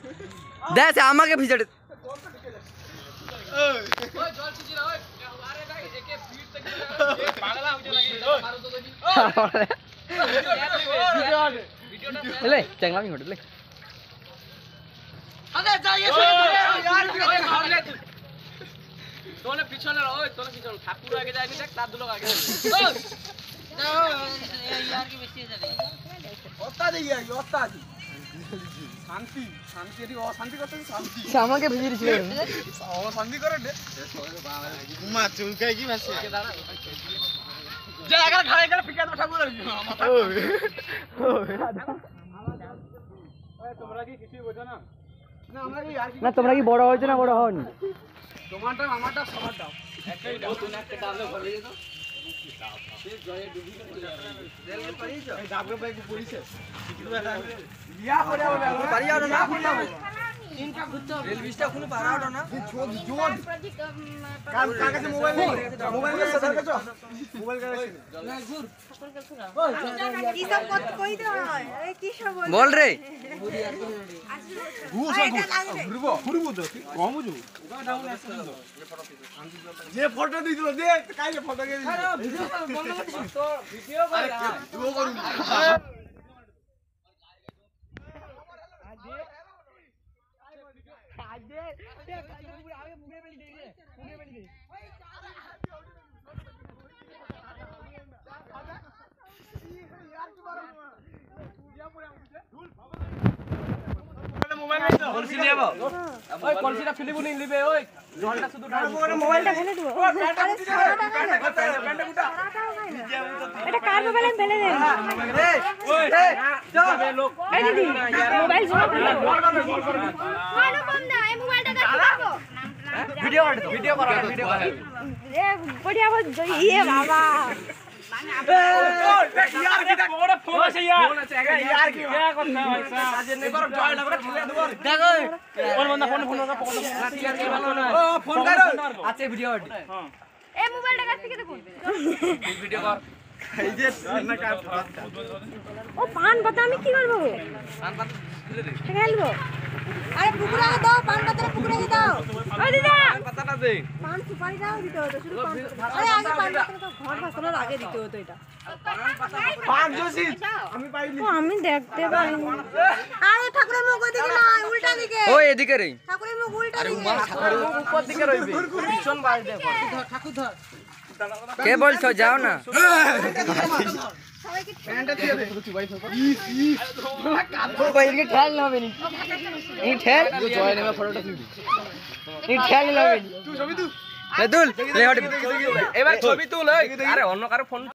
দেখ আমাকে ভিজাড়ে चंगला नहीं होटल তোলে পিছনে ওই তোলে পিছনে ঠাকুর আগে যায়নি দেখ তার দুলো আগে यार की বেশি যাবে ওস্তা দেই আর ওস্তা দি শান্তি শান্তি এটি অশান্তি করতে শান্তি আমাকে ভিজে দিছিল অশান্তি করে দে মা চুলকাই কি মাসে দাঁড়া যে আগে ঘাড়ে গেলে ফিকা তো ঠাকুর আর মাথা ওই তোমরা কি কিছুই বোঝো না না আমরা কি আর না তোমরা কি বড় হইছো না বড় হওনি তোমারটা আমারটা সবারটা একটাই দাও তুমি একটা ডালে ভরে দাও সে জয়ে ডুবি তেল কে পড়িছো এই ডাবরে বাইক পড়িছে লিয়া পড়ে হবে পারি আর না ফুটনা তিনটা ঘুরতে হবে রেল 20টা খুলে পারাও না জোর কাগজে মোবাইল মোবাইল সদর কাছো মোবাইল কাগজে না ঘুর কি সব কই তো হয় আরে কি সব বল রে ঘুরবো ঘুরবো তো কম বুঝু যে ফটো দিছিল দে কাইলে ফটো কে দিছিল ভিডিও বন্ধ করে দিছ তো ভিডিও করে তুইও করু কলসি নেব ওই কলসিটা ফিলিবু নি লিবে ওই জলটা শুধু ঢালবো মোবাইলটা ফেলে দিব এটা কার মোবাইল আমি ফেলে দেব ওই যাবে লোক এই দিদি মোবাইল ছোট বন্ধ এই মোবাইলটা কাটি দাও ভিডিও কর ভিডিও কর ভিডিও কর এ বড়িয়া ইয়ে বাবা यार की बड़ा फोन আছে यार की क्या करता है ऐसा आज ने पर जॉइन করে খেলে দেব দেখো ওর বন্ধা ফোন ফোন করে পকড় রাতি আর কি ভালো না ও ফোন করো আছে ভিডিও হ্যাঁ এই মোবাইলটা কাছ থেকে দেখুন ভিডিও কর এই যে না কাট ও পান পাতা আমি কি করব পান পাতা খুলে দে খেলবো আরে পুকুরে দাও পান পাতা পুকুরে দাও ওই দিদা পান পাতাটা দে পান সুপারি দাও দিতে হতো শুধু পান আরে আগে পান পাতা তো ঘর বাসানোর আগে দিতে হতো এটা পান জোসি আমি পাইনি ও আমি দেখতে পাইনি আরে ঠাকুরের মুখ ওই দিকে না উল্টা দিকে ওই এদিকে রে ঠাকুরের মুখ উল্টা দিকে ঠাকুরের মুখ উপর দিকে রইবে পিছন বাইরে দে ঠাকুর ধর কে বলছো যাও না সবাইকে প্যান্টটা দিয়ে দে বাইরে ঠেল না হবে নি এই ঠেল জয় নেমে ফটোটা তুই এই ঠেল না হবে নি তুই ছবি তুই তুল এবার ছবি তুল আরে অন্য কারো ফোন